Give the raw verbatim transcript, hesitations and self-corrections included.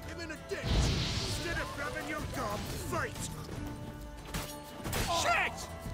him in a ditch! Instead of grabbing your gob, fight! Shit!